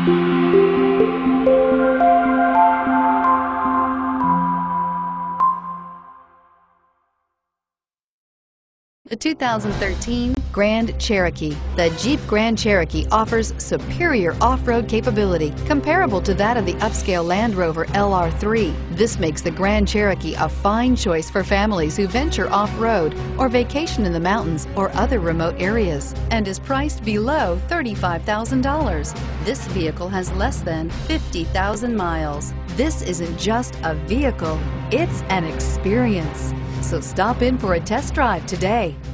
The 2013 Grand Cherokee. The Jeep Grand Cherokee offers superior off-road capability comparable to that of the upscale Land Rover LR3. This makes the Grand Cherokee a fine choice for families who venture off-road or vacation in the mountains or other remote areas, and is priced below $35,000. This vehicle has less than 50,000 miles. This isn't just a vehicle, it's an experience. So stop in for a test drive today.